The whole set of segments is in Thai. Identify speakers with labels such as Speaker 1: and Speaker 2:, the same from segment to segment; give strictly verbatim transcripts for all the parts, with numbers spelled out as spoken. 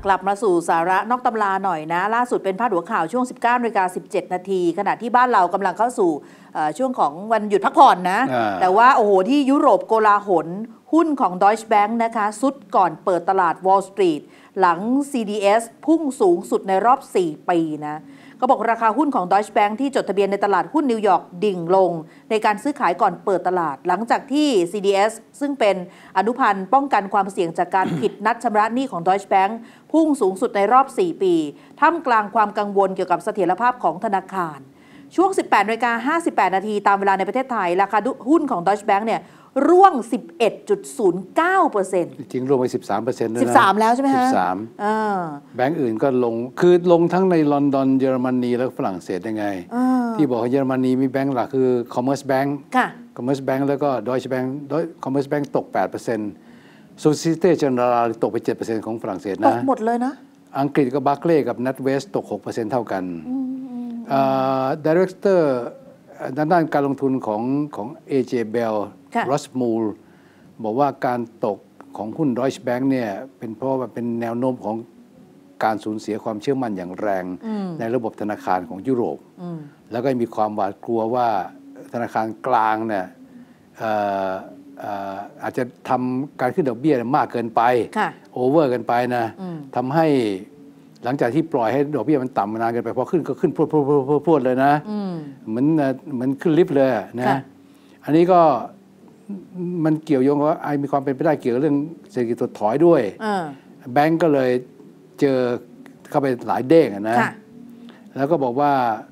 Speaker 1: กลับมาสู่สาระนอกตำราหน่อยนะล่าสุดเป็นพาดหัวข่าวช่วง สิบเก้านาฬิกาสิบเจ็ดนาทีขณะที่บ้านเรากำลังเข้าสู่ช่วงของวันหยุดพักผ่อนนะแต่ว่าโอ้โหที่ยุโรปโกลาหลหุ้นของ Deutsche Bank นะคะซุดก่อนเปิดตลาด Wall Street หลัง ซี ดี เอส พุ่งสูงสุดในรอบสี่ปีนะก็บอกราคาหุ้นของ Deutsche Bank ที่จดทะเบียนในตลาดหุ้นนิวยอร์กดิ่งลงในการซื้อขายก่อนเปิดตลาดหลังจากที่ ซี ดี เอส ซึ่งเป็นอนุพันธ์ป้องกันความเสี่ยงจากการผิดนัดชำระหนี้ของ Deutsche Bank พุ่งสูงสุดในรอบสี่ปีท่ามกลางความกังวลเกี่ยวกับเสถียรภาพของธนาคารช่วง สิบแปดนาฬิกาห้าสิบแปดนาทีตามเวลาในประเทศไทยราคาหุ้นของ Deutsche Bank เนี่ยร่วง สิบเอ็ดจุดศูนย์เก้าเปอร์เซ็นต์
Speaker 2: จริงๆร่วงไป สิบสามเปอร์เซ็นต์ แล้วนะ
Speaker 1: สิบสามแล้วใช่ไหมฮะ
Speaker 2: สิบสาม
Speaker 1: อ่า
Speaker 2: แบงก์อื่นก็ลงคือลงทั้งในลอนดอนเยอรมนีและฝรั่งเศสยังไงที่บอกว่าเยอรมนีมีแบงก์หลักคือ Commerce Bank
Speaker 1: ค่ะ
Speaker 2: Commerce Bank แล้วก็ Deutsche Bank Commerce Bank ตก แปดเปอร์เซ็นต์ Société Générale ตกไป เจ็ดเปอร์เซ็นต์ ของฝรั่งเศสนะ
Speaker 1: ตกหมดเลยนะ
Speaker 2: อังกฤษก็ Barclays กับ NatWest ตก หกเปอร์เซ็นต์ เท่ากันอ่า Director ด้านด้านการลงทุนของของ เอ เจ Bell Ross Moore บอกว่าการตกของหุ้น Deutsche Bank เนี่ยเป็นเพราะว่าเป็นแนวโน้มของการสูญเสียความเชื่อมั่นอย่างแรงในระบบธนาคารของยุโรปแล้วก็มีความหวาดกลัวว่าธนาคารกลางเนี่ยอาจจะทำการขึ้นดอกเบี้ยมากเกินไปโอเวอร์เกินไปนะทำให้หลังจากที่ปล่อยให้ดอกเบี้ยมันต่ำมานานเกินไปพอขึ้นก็ขึ้นพรวดพรวดพรวดเลยนะเหมือนเหมือนขึ้นลิฟต์เลยนะอันนี้ก็มันเกี่ยวโยงว่าไอ้มีความเป็นไปได้เกี่ยวกับเรื่องเศรษฐกิจถดถอยด้วยแบงก์ก็เลยเจอเข้าไปหลายเด้งนะแล้วก็บอกว่า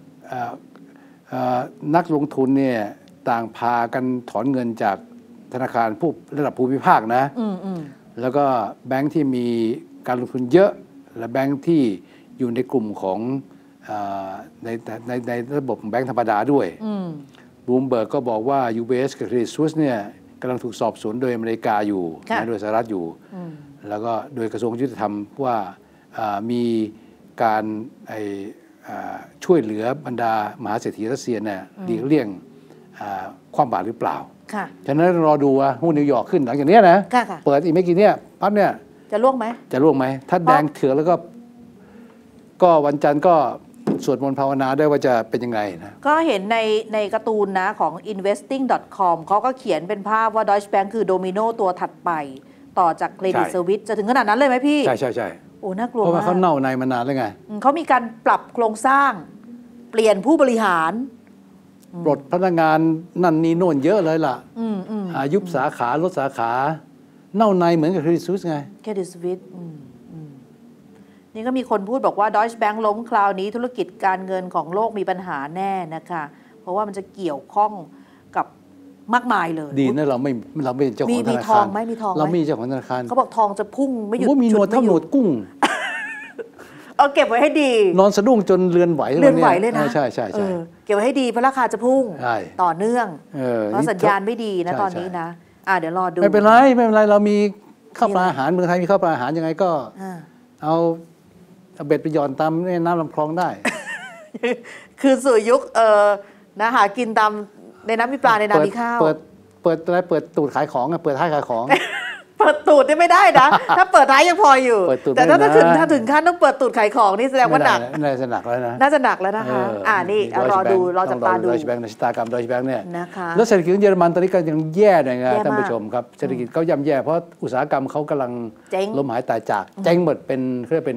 Speaker 2: นักลงทุนเนี่ยต่างพากันถอนเงินจากธนาคารผู้ระดับภูมิภาคนะแล้วก็แบงก์ที่มีการลงทุนเยอะและแบงก์ที่อยู่ในกลุ่มของในในในระบบแบงก์ธรรมดาด้วยบูมเบิร์กก็บอกว่า ยู บี เอส กับ Credit Suisse เนี่ยกำลังถูกสอบสวนโดยอเมริกาอยู่นะโดยสหรัฐอยู่แล้วก็โดยกระทรวงยุติธรรมว่ามีการช่วยเหลือบรรดามหาเศรษฐีรัสเซียเนี่ยหลีกเลี่ยงความบาดหรือเปล่าฉะนั้นรอดูว่าหุ้นนิวยอร์กขึ้นหลังจากนี้นะเปิดอีกไม่กี่เนี่ยปั๊บเนี่ย
Speaker 1: จะร่วงไหม
Speaker 2: จะร่วงไหมถ้าแดงเถือกแล้วก็ก็วันจันทร์ก็สวดมนต์ภาวนาได้ว่าจะเป็นยังไงนะ
Speaker 1: ก็เห็นในในการ์ตูนนะของ อินเวสติ้ง ดอท คอม เขาก็เขียนเป็นภาพว่า Deutsche Bank คือโดมิโนตัวถัดไปต่อจาก Credit Suisse จะถึงขนาดนั้นเลยไหมพี่
Speaker 2: ใช่ใช่ใช่
Speaker 1: โอ้น่ากลัวมาก
Speaker 2: เพราะว่าเขาเน่าในมานานแล้วไง
Speaker 1: เขามีการปรับโครงสร้างเปลี่ยนผู้บริหาร
Speaker 2: ปลดพนักงานนั่นนี่โน่นเยอะเลยล่ะอายุบสาขาลดสาขาเน่าในเหมือนกับ Credit Suisse ไง
Speaker 1: Credit Suisseนี่ก็มีคนพูดบอกว่า Deutsche Bank ล้มคราวนี้ธุรกิจการเงินของโลกมีปัญหาแน่นะคะเพราะว่ามันจะเกี่ยวข้องกับมากมายเลย
Speaker 2: ดีนะเราไม่เราไม่เจ้าของธนาคารมี
Speaker 1: ทองไหมมีทอง
Speaker 2: เราไม่เจ้าของธนาคาร
Speaker 1: เขาบอกทองจะพุ่งไม่หยุด
Speaker 2: มีหนวดเท่าหนวดกุ้ง
Speaker 1: เอาเก็บไว้ให้ดี
Speaker 2: นอนสะดุ้งจนเรือนไหว
Speaker 1: เรือนไหวเลยนะ
Speaker 2: ใช่ใช่ใช่
Speaker 1: เก็บไว้ให้ดีเพราะราคาจะพุ่งต่อเนื่องเพราะสัญญาณไม่ดีนะตอนนี้นะอ่าเดี๋ยวรอดู
Speaker 2: ไม่เป็นไรไม่เป็นไรเรามีข้าวปลาอาหารเมืองไทยมีข้าวปลาอาหารยังไงก็เอาเอาเบ็ดไปหย่อนตามน้ำลำคลองได้
Speaker 1: คือสู่ยุคเอ่อนะหากินตามในน้ำมีปลาในนามีข้าว
Speaker 2: เปิดเปิดอะไรเปิดตูดขายของเปิดท้ายขายของ
Speaker 1: เปิดตูดนี่ไม่ได้นะถ้าเปิดท้ายยังพออยู่แต่ถ้าถึงถ้าถึงขั้นต้องเปิดตูดขายของนี่แสดงว่าหนัก
Speaker 2: น่าจะหนักแล้วนะ
Speaker 1: น่าจะหนักแล้วนะคะอ่านี่รอดูรอจับตาดู
Speaker 2: Deutsche Bank ในชะตากรรม Deutsche Bank เนี่ย
Speaker 1: นะคะ
Speaker 2: แล้วเศรษฐกิจของเยอรมันตอนนี้ก็ยังแย่เลยนะท่านผู้ชมครับเศรษฐกิจเขาย่ำแย่เพราะอุตสาหกรรมเขากำลังล้มหายตายจากเจ๊งหมดเป็นเรียกเป็น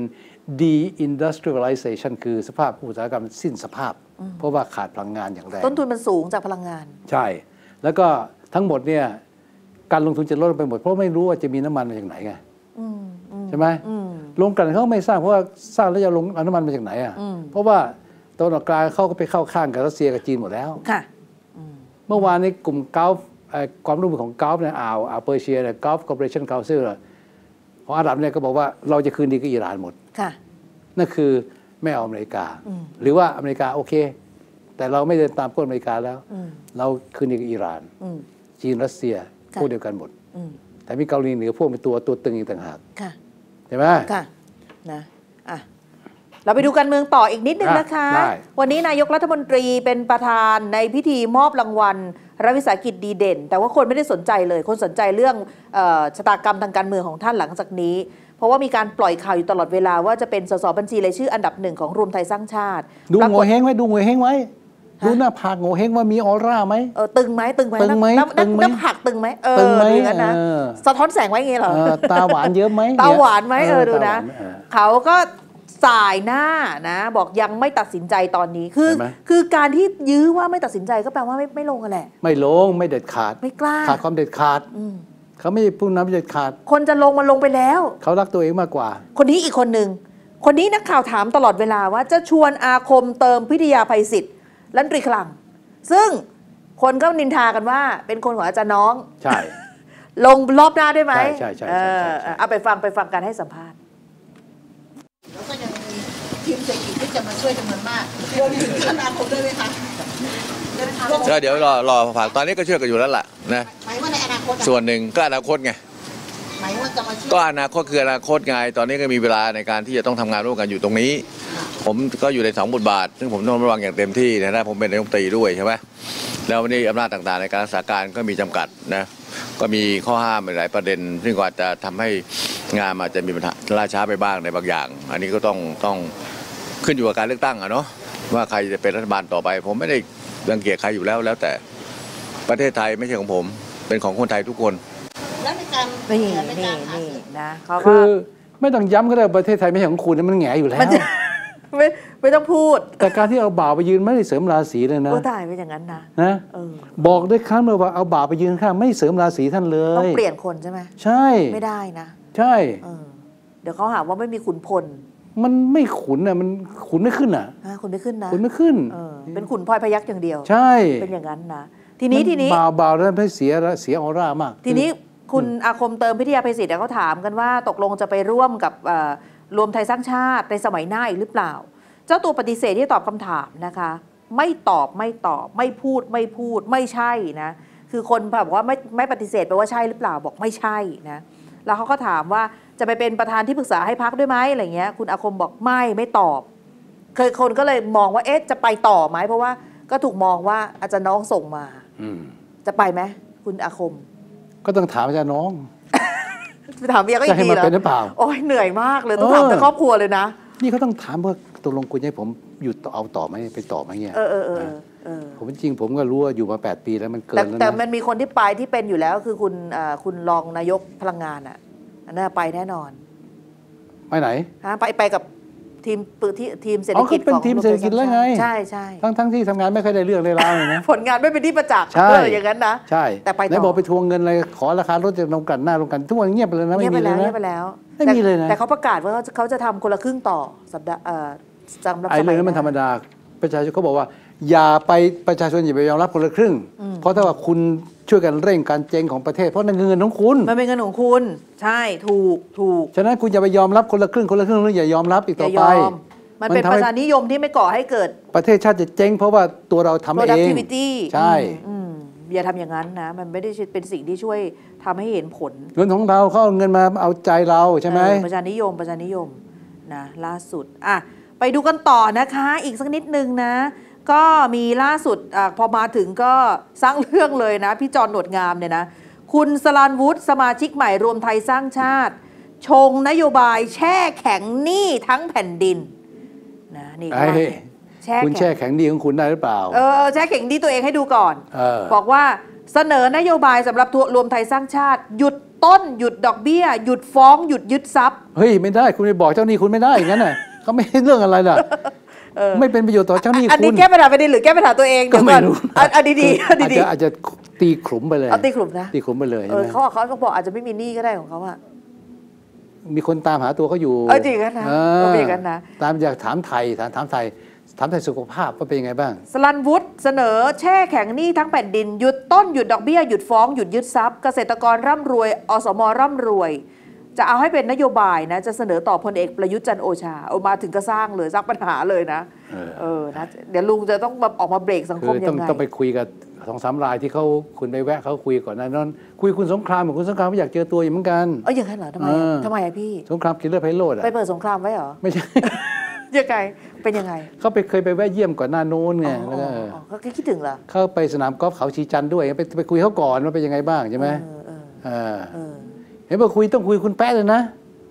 Speaker 2: de-industrialization คือสภาพอุตสาหกรรมสิ้นสภาพเพราะว่าขาดพลังงานอย่างแรง
Speaker 1: ต้นทุนมันสูงจากพลังงาน
Speaker 2: ใช่แล้วก็ทั้งหมดเนี่ยการลงทุนจะลดไปหมดเพราะไม่รู้ว่าจะมีน้ำมันมาจากไหนไงใช่ไหมโรงกลั่นเขาไม่สร้างเพราะว่าสร้างแล้วจะลงเอาน้ำมันมาจากไหนอ่ะเพราะว่าตะวันออกกลางเขาก็ไปเข้าข้างกับรัสเซียกับจีนหมดแล้วเมื่อวานนี้กลุ่มกอล์ฟความร่วมมือของกอล์ฟเนี่ยอ่าวอ่าวเปอร์เซียเนี่ยกอล์ฟคอร์ปอเรชั่นคาวซิลของอาหรับเนี่ยก็บอกว่าเราจะคืนดีกับอิหร่านหมดนั่นคือไม่เอาอเมริกาหรือว่าอเมริกาโอเคแต่เราไม่เดินตามกฎอเมริกาแล้วเราคืนดีกับอิหร่านจีนรัสเซียพวกเดียวกันหมดแต่มีเกาหลีเหนือพวกเป็นตัวตัวตึงอีกต่างหากใช่ไหม
Speaker 1: ค่ะนะอ่ะเราไปดูการเมืองต่ออีกนิดนึงนะคะวันนี้นายกรัฐมนตรีเป็นประธานในพิธีมอบรางวัลรัฐวิสาหกิจดีเด่นแต่ว่าคนไม่ได้สนใจเลยคนสนใจเรื่องชะตากรรมทางการเมืองของท่านหลังจากนี้เพราะว่ามีการปล่อยข่าวอยู่ตลอดเวลาว่าจะเป็นสสบัญชีรายชื่ออันดับหนึ่งของรวมไทยสร้างชาติ
Speaker 3: ดูโง่เฮงไว้ดูโง่เฮงไว้ดูหน้าผากโง่เฮงว่ามีออร่าไหม
Speaker 1: เออตึงไหมตึงไหม
Speaker 3: ตึงไหม
Speaker 1: ตึงไหมหน้าผากตึงไหมเออ
Speaker 3: ตึงไหม
Speaker 1: ดูกันนะสะท้อนแสงไว้ไงเหรอ
Speaker 3: ตาหวานเยอะไหม
Speaker 1: ตาหวานไหมเออดูนะเขาก็สายหน้านะบอกยังไม่ตัดสินใจตอนนี้คือคือการที่ยื้อว่าไม่ตัดสินใจก็แปลว่าไม่ไม่ลงกันแหละ
Speaker 3: ไม่ลงไม่เด็ดขาด
Speaker 1: ไม่กล้า
Speaker 3: ขาดความเด็ดขาดเขาไม่พูดน้ำเด็ดขาด
Speaker 1: คนจะลงมันลงไปแล้ว
Speaker 3: เขารักตัวเองมากกว่า
Speaker 1: คนนี้อีกคนหนึ่งคนนี้นักข่าวถามตลอดเวลาว่าจะชวนอาคมเติมพิทยาภัยศิษย์รัฐมนตรีคลังซึ่งคนก็นินทากันว่าเป็นคนของอาจารย์น้อง
Speaker 3: ใช่
Speaker 1: ลงรอบหน้าได้ไหม
Speaker 3: ใช่ใช่
Speaker 1: ใช่เอาไปฟังไปฟังการให้สัมภาษณ์
Speaker 4: แล้วก็ยังมีทีมเศรษฐกิจที่จะมาช่วยจำนวนมากรวมถึงอนาคตด้วยไหมคะ
Speaker 5: ก็เดี๋ยวรอรอผ่านตอนนี้ก็ช่วยกันอยู่แล้วล่ะนะ
Speaker 4: หมายว่าในอนาคต
Speaker 5: ส่วนหนึ่งก็อนาคตไง
Speaker 4: หมายว่าจะมาช่วย
Speaker 5: ก็อนาคตคืออนาคตไงตอนนี้ก็มีเวลาในการที่จะต้องทำงานร่วมกันอยู่ตรงนี้ผมก็อยู่ในสองบทบาทซึ่งผมต้องระวังอย่างเต็มที่นะผมเป็นนายกรัฐมนตรีด้วยใช่ไหมแล้ววันนี้อำนาจต่างๆในการรักษาการก็มีจำกัดนะก็มีข้อห้ามหลายประเด็นซึ่งอาจจะทำให้งานอาจจะมีปัญหาล่าช้าไปบ้างในบางอย่าง อันนี้ก็ต้องต้องขึ้นอยู่กับการเลือกตั้งอะเนาะว่าใครจะเป็นรัฐบาลต่อไปผมไม่ได้รังเกียจใครอยู่แล้วแล้วแต่ประเทศไทยไม่ใช่ของผมเป็นของคนไทยทุกคน
Speaker 4: แล้วในการ
Speaker 1: นี่นี่นี่นะเขา
Speaker 3: คือไม่ต้องย้ำก็ได้ประเทศไทยไม่ใช่ของคุณมันแง่อยู่แล้ว
Speaker 1: ไม่ไม่ต้องพูด
Speaker 3: แต่การที่เอาบ่าวไปยืนไม่ได้เสริมราศีเลยนะ
Speaker 1: ก็ได้ไม่อย่างนั้นนะ
Speaker 3: นะบอกได้ครั้งเดียวว่าเอาบ่าวไปยืนข้างไม่เสริมราศีท่านเลย
Speaker 1: ต้องเปลี่ยนคนใช่ไหม
Speaker 3: ใช่
Speaker 1: ไม่ได้นะ
Speaker 3: ใช่
Speaker 1: เดี๋ยวเขาหาว่าไม่มีขุนพล
Speaker 3: มันไม่ขุนอ่ะมันขุนไม่ขึ้นอ่ะ
Speaker 1: ขุนไม่ขึ้นนะ
Speaker 3: ขุนไม่ขึ้น
Speaker 1: เป็นขุนพลอยพยักอย่างเดียว
Speaker 3: ใช่
Speaker 1: เป็นอย่างนั้นนะทีนี้ทีนี้
Speaker 3: บ่าวบ่าวแล้วไม่เสียเสียออร่ามาก
Speaker 1: ทีนี้คุณอาคมเติมพิทยาภัยศิษย์เขาถามกันว่าตกลงจะไปร่วมกับรวมไทยสร้างชาติในสมัยหน้าอีกหรือเปล่าเจ้าตัวปฏิเสธที่ตอบคำถามนะคะไม่ตอบไม่ตอบไม่พูดไม่พูดไม่ใช่นะคือคนบอกว่าไม่ไม่ปฏิเสธแปลว่าใช่หรือเปล่าบอกไม่ใช่นะแล้วเขาก็ถามว่าจะไปเป็นประธานที่ปรึกษาให้พรรคด้วยไหมอะไรเงี้ยคุณอาคมบอกไม่ไม่ตอบเคยคนก็เลยมองว่าเอ๊ะจะไปต่อไหมเพราะว่าก็ถูกมองว่าอาจารย์น้องส่งมาจะไปไหมคุณอาคม
Speaker 3: ก็ต้องถามอาจารย์น้อง
Speaker 1: ถามเมียก็อีกที
Speaker 3: เหรอ
Speaker 1: โอ้ยเหนื่อยมากเลยต้องถามแต่ครอบครัวเลยนะ
Speaker 3: นี่เขาต้องถามว่าตกลงคุณให้ผมหยุดเอาต่อไหมไปต่อไหมเงี้ย
Speaker 1: เออเออเออ
Speaker 3: ผมจริงผมก็รู้ว่าอยู่มาแปดปีแล้วมันเกินแล้วนะ
Speaker 1: แต่มันมีคนที่ไปที่เป็นอยู่แล้วคือคุณคุณรองนายกพลังงานอ่ะอันนั้นไปแน่นอน
Speaker 3: ไปไหน
Speaker 1: ฮะไปไปกับทีมที่ทีมเศรษฐกิจ
Speaker 3: ของทีมเศรษฐกิจแล้วไง
Speaker 1: ใช่ใช่
Speaker 3: ทั้งทั้งที่ทำงานไม่เคยได้เรื่องเลยเราเลยนะ
Speaker 1: ผลงานไม่เป็นที่ประจักษ์อย่างนั้นนะ
Speaker 3: ใช่
Speaker 1: แต่ไปต่อ
Speaker 3: แล้วบอกไปทวงเงินอะไรขอราคารถจากโรงกลั่นหน้าโรงกลั่นทุกวันเงียบไปเลยนะไม่มีเลยนะ
Speaker 1: เงียบไปแล้ว
Speaker 3: ไม่มีเลยนะ
Speaker 1: แต่เขาประกาศว่าเขาจะทำคนละครึ่งต่อสัปดาห์
Speaker 3: จำรับไอ้เรื่องนั้นมันธรรมดาประชาชนเขาบอกว่าอย่าไปประชาชนอย่าไปยอมรับคนละครึ่งเพราะถ้าว่าคุณช่วยกันเร่งการเจ๊งของประเทศเพราะนั่นเงินของคุณ
Speaker 1: มันเป็นเงินของคุณใช่ถูกถูก
Speaker 3: ฉะนั้นคุณอย่าไปยอมรับคนละครึ่งคนละครึ่งหรืออย่ายอมรับอีกต่อไป
Speaker 1: มันเป็นประชานิยมที่ไม่ก่อให้เกิด
Speaker 3: ประเทศชาติจะเจ๊งเพราะว่าตัวเราทำเอง
Speaker 1: productivity
Speaker 3: ใช่
Speaker 1: อย่าทำอย่างนั้นนะมันไม่ได้เป็นสิ่งที่ช่วยทำให้เห็นผล
Speaker 3: เงินของเราเขาเอาเงินมาเอาใจเราใช่ไหม
Speaker 1: ประชานิยมประชานิยมนะล่าสุดอ่ะไปดูกันต่อนะคะอีกสักนิดนึงนะก็มีล่าสุดอพอมาถึงก็สร้างเรื่องเลยนะพี่จอนหนวดงามเนี่ยนะคุณสรานวุฒิสมาชิกใหม่รวมไทยสร้างชาติชงนโยบายแช่แข็งหนี้ทั้งแผ่นดินนะนี่
Speaker 3: คุณแช่แข็งหนี้ของคุณได้หรือเปล่า
Speaker 1: เออแช่แข็งหนี้ตัวเองให้ดูก่อนบอกว่าเสนอนโยบายสำหรับรวมไทยสร้างชาติหยุดต้นหยุดดอกเบี้ยหยุดฟ้องหยุดยึดทรัพย์
Speaker 3: เฮ้ยไม่ได้คุณไปบอกเจ้าหนี้คุณไม่ได้อย่างนั้นน่ะเขาไม่ให้เรื่องอะไรล่ะไม่เป็นประโยชน์ต่อเจ้าหนี้คุณอัน
Speaker 1: นี้แก้ปัญหาประเด็นหรือแก้ปัญหาตัวเอง
Speaker 3: ก็ไม่รู้
Speaker 1: อันดีดีอันดี
Speaker 3: อาจจะตีขลุ่มไปเลย
Speaker 1: เอาตีขลุ่มนะ
Speaker 3: ตีขลุ่มไปเลย
Speaker 1: เขาเขาเขาบอกอาจจะไม่มีหนี้ก็ได้ของเขาอะ
Speaker 3: มีคนตามหาตัวเขาอยู่
Speaker 1: เออจริงกันนะก็เป็นกันนะ
Speaker 3: ตามอยากถามไทยถามถามไทยถามไทยสุขภาพว่าเป็นยังไงบ้าง
Speaker 1: สรันวุฒิเสนอแช่แข็งหนี้ทั้งแผ่นดินหยุดต้นหยุดดอกเบี้ยหยุดฟ้องหยุดยึดทรัพย์เกษตรกรร่ำรวยอสมร่ำรวยจะเอาให้เป็นนโยบายนะจะเสนอต่อพลเอกประยุทธ์จันทร์โอชาเอามาถึงก็สร้างเลยสร้างปัญหาเลยนะเออนะเดี๋ยวลุงจะต้องออกมาเบรกสังคมยังไง
Speaker 3: ต้องไปคุยกับสองสามรายที่เขาคุณไปแวะเขาคุยก่อนนะนั่นคุยคุณสงครามเหมือนคุณสงครามไม่อยากเจอตัวอยู่เหมือนกัน
Speaker 1: เอออย่างนั้นเหรอทำไมทำไมอะพี่
Speaker 3: สงครามกินเลือดไพโรจน์
Speaker 1: ไปเปิดสงครามไว้เหรอ
Speaker 3: ไม่ใช่
Speaker 1: ยังไงเป็นยังไง
Speaker 3: เขาไปเคยไปแวะเยี่ยมก่อนหน้าโน้นไงแล้วก็
Speaker 1: เขาคิดถึงเหรอ
Speaker 3: เขาไปสนามกอล์ฟเขาชีจันด้วยไปไปคุยเขาก่อนว่าเป็นยังไงบ้างใช่ไหมเห็นบอกคุยต้องคุยคุณแป๊ะเลยนะ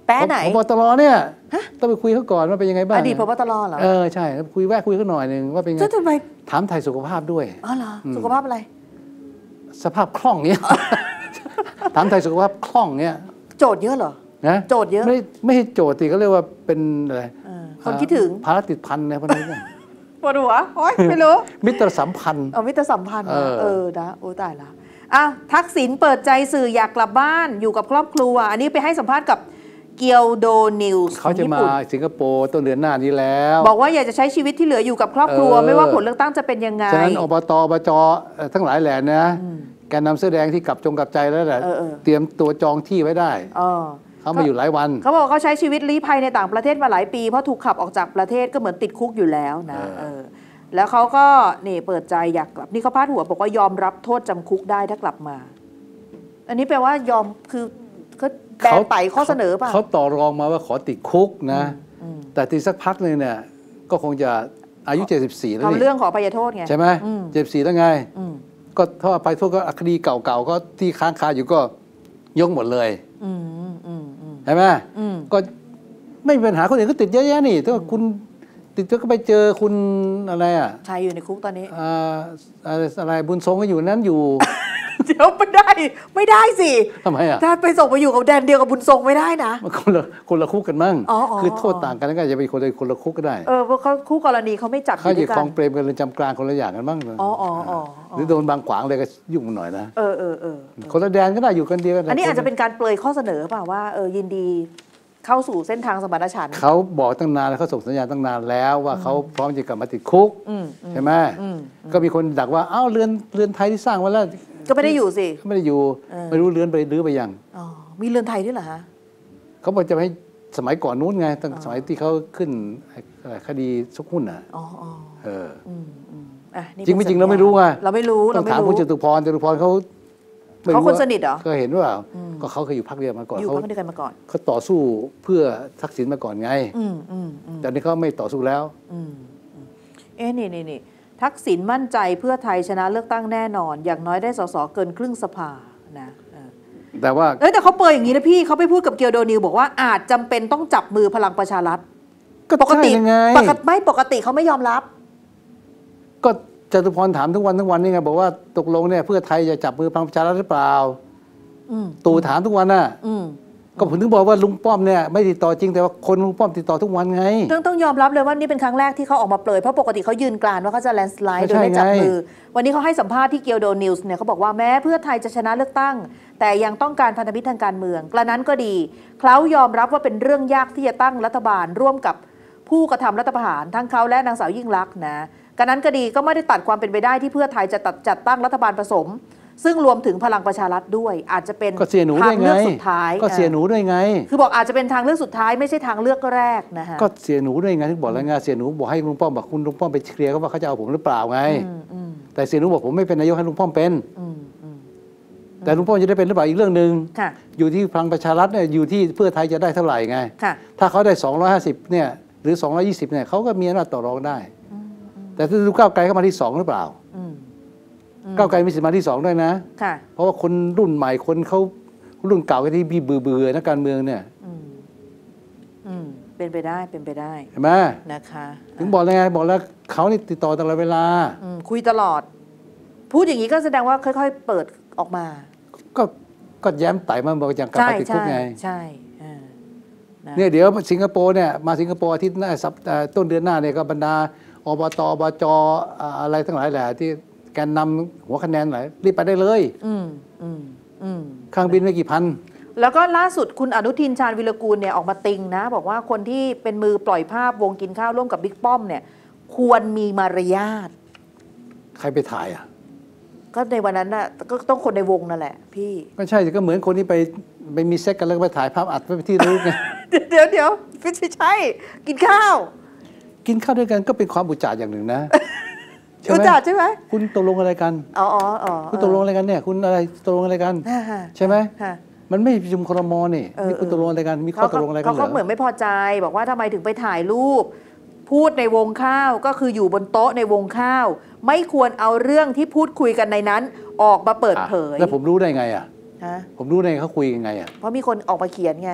Speaker 1: แป๊ะไหน
Speaker 3: พบตรเนี่ยต้องไปคุยเขาก่อนว่าเป็นยังไงบ้าง
Speaker 1: อดีตพบตรเหรอ
Speaker 3: เออใช่คุยแวะคุยเขาหน่อยหนึ่งว่าเป็นไง
Speaker 1: จะทำไม
Speaker 3: ถามไทยสุขภาพด้วย
Speaker 1: อ๋อเหรอสุขภาพอะไร
Speaker 3: สภาพคล่องเนี่ย ถามไทยสุขภาพคล่องเนี่ย
Speaker 1: โจทย์เยอะเหรอ
Speaker 3: นะ
Speaker 1: โจทย์เยอะ
Speaker 3: ไม่ไม่ใช่โจทย์สิเขาเรียกว่าเป็นอะไร
Speaker 1: เออคนคิดถึง
Speaker 3: ภารติดพันเนี่ยพวกนี้เนี่ย
Speaker 1: ปวดหัวโอ๊ยไม่รู้
Speaker 3: มิตรสัมพันธ์
Speaker 1: เอามิตรสัมพันธ์นะ
Speaker 3: เออ
Speaker 1: เออนะโอ้ตายละอ้าวทักษิณเปิดใจสื่ออยากกลับบ้านอยู่กับครอบครัว อันนี้ไปให้สัมภาษณ์กับเกียวโดนิวส์
Speaker 3: เขาจะมาสิงคโปร์ต้นเดือนหน้านี้แล้ว
Speaker 1: บอกว่าอยากจะใช้ชีวิตที่เหลืออยู่กับครอบครัว
Speaker 3: เออ
Speaker 1: ไม่ว่าผลเลือกตั้งจะเป็นยังไง
Speaker 3: ฉะนั้นอบตอบจเอ่อทั้งหลายแหล่นะแกนนำเสื้อแดงที่กลับจงกลับใจแล้วแหละ
Speaker 1: เออเออ
Speaker 3: เตรียมตัวจองที่ไว้ได้
Speaker 1: เออ
Speaker 3: เขามาอยู่หลายวัน
Speaker 1: เขาบอกเขาใช้ชีวิตลี้ภัยในต่างประเทศมาหลายปีเพราะถูกขับออกจากประเทศก็เหมือนติดคุกอยู่แล้วนะ
Speaker 3: เออ
Speaker 1: เออแล้วเขาก็นี่เปิดใจอยากกลับนี่เขาพาดหัวบอกว่ายอมรับโทษจำคุกได้ถ้ากลับมา อันนี้แปลว่ายอมคือเขาแบนไปข้อเสนอป่ะ
Speaker 3: เขาต่อรองมาว่าขอติดคุกนะ
Speaker 1: อืม
Speaker 3: แต่ทีสักพักหนึงเนี่ยก็คงจะอายุเจ็ดสิบสี่แล้ว
Speaker 1: ทำ
Speaker 3: นี่
Speaker 1: เรื่องขออภัยโทษไง
Speaker 3: ใช่ไหม
Speaker 1: อืม
Speaker 3: เจ็ดสิบสี่แล้วไง
Speaker 1: อืม
Speaker 3: ก็ถ้าอภัยโทษก็คดีเก่าๆก็ที่ค้างคาอยู่ก็ยกหมดเลย
Speaker 1: อืมอืมอืมอืม
Speaker 3: ใช่ไหม
Speaker 1: อืม
Speaker 3: ก็ไม่มีปัญหาคนอื่นก็ติดเยอะแยะนี่ถ้าคุณติดก็ไปเจอคุณอะไรอ่ะ
Speaker 1: ชายอยู่ในคุกตอนนี้
Speaker 3: อ่าอะไรอะไรบุญทรงก็อยู่นั้นอยู่
Speaker 1: เดี๋ยวไม่ได้ ไม่ได้สิ
Speaker 3: ทำไมอ่ะ
Speaker 1: ถ้าไปส่งไปอยู่กับแดนเดียวกับบุญทรงไม่ได้นะ
Speaker 3: มันคนละคนละคุกกันมั่ง
Speaker 1: อ๋ออ๋อ
Speaker 3: คือโทษต่างกันก็อาจจะเป็นคนละคนละคุกก็ได้
Speaker 1: เออเพราะเขาคู่กรณีเขาไม่จับอ
Speaker 3: เขา
Speaker 1: ยู่ด้
Speaker 3: จะ
Speaker 1: วยกั
Speaker 3: คลองเปรมกันเรือนจำกลางคนละอย่างกันบ้าง
Speaker 1: อ๋ออ๋ออ๋อ
Speaker 3: หรือโดนบางขวางเลยก็ยุ่งหน่อยนะ
Speaker 1: เออเออเออ
Speaker 3: คนละแดนก็ได้อยู่กันเดียวกัน
Speaker 1: อันนี้อาจจะเป็นการเปลยข้อเสนอเปล่าว่าเออยินดีเข้าสู่เส้นทางสมรรถฉันท์
Speaker 3: เขาบอกตั้งนานแล้วเขาส่งสัญญาณตั้งนานแล้วว่าเขาพร้อมจะกลับมาติดคุก
Speaker 1: อืมอืม
Speaker 3: ใช่ไหม
Speaker 1: อืม
Speaker 3: ก็มีคนดักว่าอ้าวเรือนเรือนไทยที่สร้างไว้แล้ว
Speaker 1: ก็ไม่ได้อยู่สิ
Speaker 3: เขาไม่ได้อยู่
Speaker 1: เออ
Speaker 3: ไม่รู้เรือนไปรื้อไปยัง
Speaker 1: อ๋อมีเรือนไทยด้วยเหรอฮะ
Speaker 3: เขาบอกจะให้สมัยก่อนนู้นไงตั้งสมัยที่เขาขึ้นอะไรคดีซุกหุ้นอ่ะ
Speaker 1: อ๋ออ๋อ
Speaker 3: เออ
Speaker 1: อืมอืมอ่ะนี่
Speaker 3: จริงไม่จริง
Speaker 1: ป็นสัญญ
Speaker 3: เราไม่รู้ไง
Speaker 1: เราไม่รู้
Speaker 3: ต้อ
Speaker 1: เรา
Speaker 3: ง
Speaker 1: ไม่
Speaker 3: ถาม
Speaker 1: รู้
Speaker 3: คุณจตุพรจตุพรเขาไม่
Speaker 1: เขา
Speaker 3: รู้
Speaker 1: คน
Speaker 3: ว่
Speaker 1: สนิทเหรอ
Speaker 3: ก็เห็นว่าก็เขาเคยอยู่พรรคเดียวมาก่อน
Speaker 1: อยู่
Speaker 3: เขา
Speaker 1: พักเดียวกันมาก่อน
Speaker 3: เขาต่อสู้เพื่อทักษิณมาก่อนไง
Speaker 1: อืมอืมอืม
Speaker 3: แต่นี้เขาไม่ต่อสู้แล้ว
Speaker 1: อืมอืมเอ๊ะนี่นี่นี่ทักษิณมั่นใจเพื่อไทยชนะเลือกตั้งแน่นอน อย่างน้อยได้สสเกินครึ่งสภานะเออ
Speaker 3: แต่ว่า
Speaker 1: เอ้ยแต่เขาเปิดอย่างนี้นะพี่เขาไปพูดกับเกียวโดนิวบอกว่าอาจจำเป็นต้องจับมือพลังประชารัฐ
Speaker 3: ก็
Speaker 1: ปกติ
Speaker 3: ใช่ยังไง
Speaker 1: ปกติไม่ปกติเขาไม่ยอมรับ
Speaker 3: ก็จตุพรถามทุกวันทุกวันนี่ไงบอกว่าตกลงเนี่ยเพื่อไทยจะจับมือพลังประชารัฐหรือเปล่า
Speaker 1: อืม
Speaker 3: ตู่ถามทุกวันน่ะ
Speaker 1: อืม
Speaker 3: ก็ผมถึงบอกว่าลุงป้อมเนี่ยไม่ติดต่อจริงแต่ว่าคนลุงป้อมติดต่อทุกวันไง
Speaker 1: ต้องต้องยอมรับเลยว่านี่เป็นครั้งแรกที่เขาออกมาเปลยเพราะปกติเขายืนกรานว่าเขาจะแลนสไลด์โดยไม่จับมือ วันนี้เขาให้สัมภาษณ์ที่เกียวโดนิวส์เนี่ยเขาบอกว่าแม้เพื่อไทยจะชนะเลือกตั้ง แต่ยังต้องการพันธมิตรทางการเมืองกระนั้นก็ดีเขายอมรับว่าเป็นเรื่องยากที่จะตั้งรัฐบาลร่วมกับผู้กระทำรัฐประหารทั้งเขาและนางสาวยิ่งลักษณ์นะกระนั้นก็ดีก็ไม่ได้ตัดความเป็นไปได้ที่เพื่อไทยจะตัดจัดตั้งรัฐบาลผสม ซึ่งรวมถึงพลังประชารัฐด้วย อาจจะเป็น
Speaker 3: ก็เสียหนู
Speaker 1: ทา
Speaker 3: ด้ว
Speaker 1: ง
Speaker 3: ยไง
Speaker 1: เลือกสุดท้าย
Speaker 3: ก็เสียหนูด้วยไง
Speaker 1: คือบอกอาจจะเป็นทางเลือกสุดท้ายไม่ใช่ทางเลือกแรกนะฮะ
Speaker 3: ก็เสียหนูด้วยไงที่บอกแล้วไงเสียหนูบอกให้ลุงป้อมบอกคุณลุงป้อมไปเคลียร์เขาว่าเขาจะเอาผมหรือเปล่าไง
Speaker 1: อืมอืม
Speaker 3: แต่เสียหนูบอกผมไม่เป็นนายกให้ลุงป้อมเป็น
Speaker 1: อืมอืม
Speaker 3: แต่ลุงป้อมจะได้เป็นหรือเปล่าอีกเรื่องหนึ่ง
Speaker 1: ค่ะ
Speaker 3: อยู่ที่พลังประชารัฐเนี่ยอยู่ที่เพื่อไทยจะได้เท่าไหร่ไง
Speaker 1: ค่ะ
Speaker 3: ถ้าเขาได้สองร้อยห้าสิบเนี่ยหรือสองร้อยยี่สิบเนี่ยเขาก็มีอำนาจต่อรองได้ แต่ถ้าดูก้าวไกลเข้ามาที่สองหรือเปล่า
Speaker 1: อืม
Speaker 3: ก้าวไกลมีสิทธิ์มาที่สองด้วยนะ
Speaker 1: ค่ะ
Speaker 3: เพราะว่าคนรุ่นใหม่คนเขารุ่นเก่าก็ที่พี่เบื่อเบื่อนักการเมืองเนี่ย
Speaker 1: อืมอืมเป็นไปได้เป็นไปได้
Speaker 3: เห็นไหม
Speaker 1: นะคะ
Speaker 3: ถึงบอกแล้วไงบอกแล้วเขานี่ติดต่อตลอดเวลา
Speaker 1: อืมคุยตลอด พูดอย่างนี้ก็แสดงว่าค่อยๆ เปิดออกมา
Speaker 3: ก็ก็แย้มไต่มาบอกอย่างกลับ
Speaker 1: ใช่
Speaker 3: มาติดคุก
Speaker 1: ใช่
Speaker 3: ไง
Speaker 1: ใช่อ่านะ
Speaker 3: เนี่ยเดี๋ยวสิงคโปร์เนี่ยมาสิงคโปร์อาทิตย์หน้าสัปเอ่อต้นเดือนหน้าเนี่ยก็บรรดาอบตอบจอ่าอะไรทั้งหลายแหละที่แกนนำหัวคะแนนไหนรีบไปได้เลย
Speaker 1: อืมอืมอืม
Speaker 3: เครื่องบินไม่กี่พัน
Speaker 1: แล้วก็ล่าสุดคุณอนุทินชาญวิรกูลเนี่ยออกมาติงนะ บอกว่าคนที่เป็นมือปล่อยภาพวงกินข้าวร่วมกับบิ๊กป้อมเนี่ย ควรมีมารยาท
Speaker 3: ใครไปถ่ายอ่ะ
Speaker 1: ก็ในวันนั้นน่ะก็ต้องคนในวงนั่นแหละ พี่
Speaker 3: ก็ใช่ก็เหมือนคนที่ไปไปมีเซ็กกันแล้วก็ไปถ่ายภาพอัดไว้ที่รู้ไง
Speaker 1: เดี๋ยวเดี๋ยวไม่ใช่กินข้าว
Speaker 3: กินข้าวด้วยกันก็เป็นความอุจจาระอย่างหนึ่งนะ ใช่
Speaker 1: อุ
Speaker 3: ไหม
Speaker 1: จจาระใช่ไหม
Speaker 3: คุณตกลงอะไรกัน
Speaker 1: อ๋ออ๋ออ๋อ
Speaker 3: คุณตกลงอะไรกันเนี่ย คุณอะไรตกลงอะไรกัน
Speaker 1: อ่าฮะ
Speaker 3: ใช่ไหม
Speaker 1: ฮะ
Speaker 3: มันไม่ประชุมครมนี่
Speaker 1: เออ
Speaker 3: นี่คุณตกลงอะไรกัน มีข้อตกลงอะไรกัน
Speaker 1: เขา
Speaker 3: เหร
Speaker 1: เขาเหมือ
Speaker 3: อน
Speaker 1: ไม่พอใจบอกว่าทำไมถึงไปถ่ายรูป พูดในวงข้าวก็คืออยู่บนโต๊ะในวงข้าว ไม่ควรเอาเรื่องที่พูดคุยกันในนั้น ออกมาเปิดเผย
Speaker 3: แล้วผมรู้ได้ไงอ่ะ
Speaker 1: ฮะ
Speaker 3: ผมรู้ได้ไงเขาคุยยังไงอ่ะ
Speaker 1: เพราะมีคนออกมาเขียนไง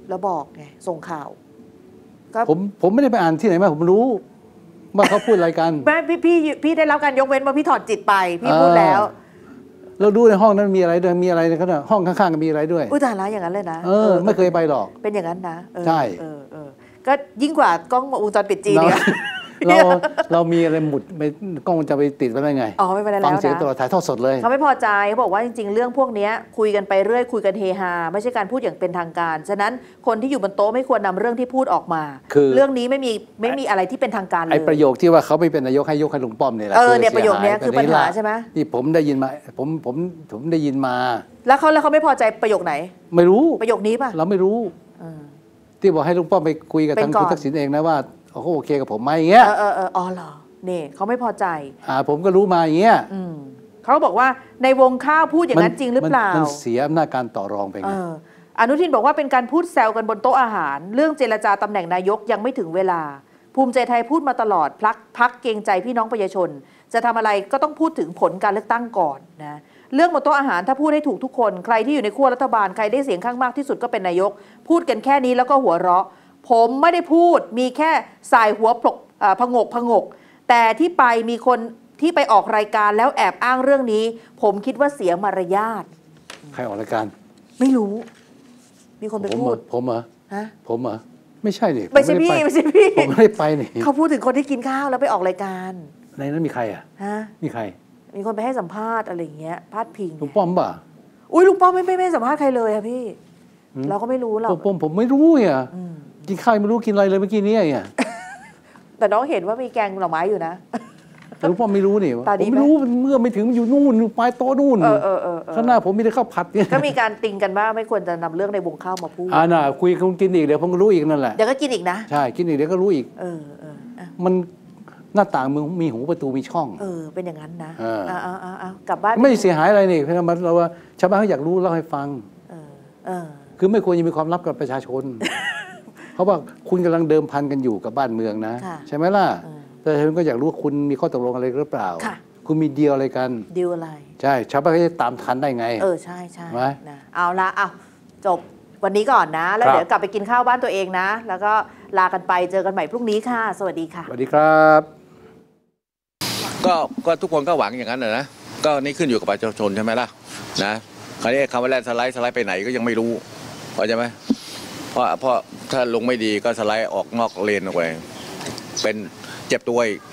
Speaker 1: แล้วบอกไงส่งข่าวก็
Speaker 3: ผมผมไม่ได้ไปอ่านที่ไหนมาผมรู้ว่าเขาพูดอะไรกัน
Speaker 1: แม่พี่พี่พี่ได้รับการยกเว้นว่าพี่ถอดจิตไปพี่พูดแล้ว
Speaker 3: เราดูในห้องนั้นมีอะไรด้วยมีอะไรในขณะห้องข้างๆก็มีอะไรด้วย
Speaker 1: อุ้ยตายละอย่างนั้นเลยนะ
Speaker 3: เออไม่เคยไปหรอก
Speaker 1: เป็นอย่างนั้นนะ
Speaker 3: ใช่
Speaker 1: เออเออก็ยิ่งกว่ากล้องวงจรปิดจีนเนี่ย
Speaker 3: เราเรามีอะไรหมุดไปกล้องจะไปติดไว้ได้ไง
Speaker 1: อ๋อไม่เป็นไรแล้วนะ
Speaker 3: ฟังเสียงตลอดถ่ายทอดสดเลย
Speaker 1: เขาไม่พอใจเขาบอกว่าจริงๆเรื่องพวกนี้คุยกันไปเรื่อยคุยกันเฮฮาไม่ใช่การพูดอย่างเป็นทางการฉะนั้นคนที่อยู่บนโต๊ะไม่ควรนำเรื่องที่พูดออกมาคือเรื่องนี้ไม่มีไม่มีอะไรที่เป็นทางการเลย
Speaker 3: ไอ้ประโยคที่ว่าเขาไม่เป็นนายกให้ยกให้ลุงป้อมนี่แหละ
Speaker 1: เออเนี่ยประโยคนี้คือปัญหาใช่ไหม
Speaker 3: ที่ผมได้ยินมาผมผมผมได้ยินมา
Speaker 1: แล้วเขาแล้วเขาไม่พอใจประโยคไหน
Speaker 3: ไม่รู้
Speaker 1: ประโยคนี้ป่ะ
Speaker 3: เราไม่รู้ที่บอกให้ลุงป้อมไปคุยกับทางคุณทักษิณเองนะว่าเขาโอเคกับผมไหมอย่างเงี้ย
Speaker 1: เออเออเอออ๋อเหรอนี่เขาไม่พอใจ
Speaker 3: อ่าผมก็รู้มาอย่างเงี้ย
Speaker 1: เขาบอกว่าในวงข้าวพูดอย่างนั้นจริงหรือเปล่า
Speaker 3: มันเสียอำนาจการต่อรองไปไง
Speaker 1: อนุทินบอกว่าเป็นการพูดแซวกันบนโต๊ะอาหารเรื่องเจรจาตำแหน่งนายกยังไม่ถึงเวลาภูมิใจไทยพูดมาตลอดพักพักเกรงใจพี่น้องประชาชนจะทำอะไรก็ต้องพูดถึงผลการเลือกตั้งก่อนนะเรื่องบนโต๊ะอาหารถ้าพูดให้ถูกทุกคนใครที่อยู่ในขั้วรัฐบาลใครได้เสียงข้างมากที่สุดก็เป็นนายกพูดกันแค่นี้แล้วก็หัวเราะผมไม่ได้พูดมีแค่สายหัวผลกผงกผงกแต่ที่ไปมีคนที่ไปออกรายการแล้วแอบอ้างเรื่องนี้ผมคิดว่าเสียมารยาท
Speaker 3: ใครออกรายการ
Speaker 1: ไม่รู้มีคนไปพูด
Speaker 3: ผมเหรอ
Speaker 1: ฮะ
Speaker 3: ผมเหรอไม่ใช่ดิ
Speaker 1: ไม่ใช่พี่ไม่ใช่พี่
Speaker 3: ผมไม่ได้ไปนี่
Speaker 1: เขาพูดถึงคนที่กินข้าวแล้วไปออกรายการ
Speaker 3: ในนั้นมีใครอ่ะ
Speaker 1: ฮะ
Speaker 3: มีใคร
Speaker 1: มีคนไปให้สัมภาษณ์อะไรอย่างเงี้ยพาดพิง
Speaker 3: ลุงป้อมป่ะ
Speaker 1: อุ้ยลุงป้อมไม่ไม่ไม่สัมภาษณ์ใครเลยอะพี่เราก็ไม่รู้หรอก
Speaker 3: ผมผมไม่รู้อ่ะกินข้าวไม่รู้กินอะไรเลยเมื่อกี้นี้อ่ะ
Speaker 1: แต่น้องเห็นว่ามีแกงหน่อไม้อยู่นะ
Speaker 3: แต่ลุงป้อมไม่รู้นี่ผมไม่รู้เมื่อไม่ถึงอยู่นู่นปลายโต๊ะนู่นข้างหน้าผมมีแต่ข้าวผัดเนี่ย
Speaker 1: ก็มีการติงกันว่าไม่ควรจะนำเรื่องในวงข้าวมาพูด
Speaker 3: อ่าน่ะคุยคุณกินอีกเดี๋ยวผมก็รู้อีกนั่นแหละ
Speaker 1: เดี๋ยวก็กินอีกนะ
Speaker 3: ใช่กินอีกเดี๋ยวก็รู้อีก
Speaker 1: เออเออ
Speaker 3: มันหน้าต่างมึงมีหูประตูมีช่อง
Speaker 1: เออเป็นอย่างนั้นนะอ่าอ่าอ่ากลับบ้าน
Speaker 3: ไม่เสียหายอะไรนี่เพราะเราว่าชาวบ้านเขาอยากรู้เล่าให้ฟัง
Speaker 1: เออเออ
Speaker 3: คือไม่ควรจะมีความลับกับประชาชนเพราะว่าคุณกำลังเดิมพันกันอยู่กับบ้านเมืองนะใช่ไหมล่ะประชาชนก็อยากรู้ว่าคุณมีข้อตกลงอะไรหรือเปล่าคุณมีดีลอะไรกัน
Speaker 1: ดีลอะไร
Speaker 3: ใช่ชาวบ้านก็จะตามทันได้ไง
Speaker 1: เออใช่ใช่นะเอาละเอาจบวันนี้ก่อนนะแล้วเดี๋ยวกลับไปกินข้าวบ้านตัวเองนะแล้วก็ลากันไปเจอกันใหม่พรุ่งนี้ค่ะสวัสดีค่ะ
Speaker 3: สวัสดีครับ
Speaker 5: ก็ก็ทุกคนก็หวังอย่างนั้นนะก็นี่ขึ้นอยู่กับประชาชนใช่ไหมล่ะนะคราวนี้คำว่าแลนสไลด์สไลด์ไปไหนก็ยังไม่รู้เข้าใจไหมเพราะเพราะถ้าลงไม่ดีก็สไลด์ออกนอกเลนออกไปเป็นเจ็บตัวอีก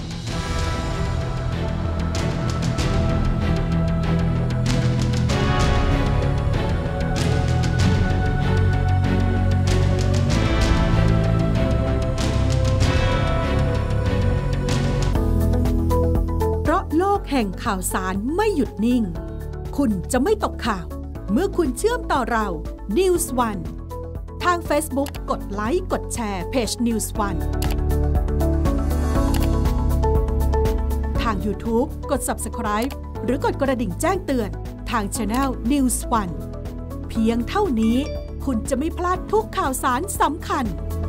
Speaker 6: แห่งข่าวสารไม่หยุดนิ่งคุณจะไม่ตกข่าวเมื่อคุณเชื่อมต่อเรา นิวส์ วัน ทาง Facebook กดไลค์กดแชร์เพจ นิวส์ วัน ทาง YouTube กด ซับสไครบ์ หรือกดกระดิ่งแจ้งเตือนทาง Channel นิวส์ วัน เพียงเท่านี้คุณจะไม่พลาดทุกข่าวสารสำคัญ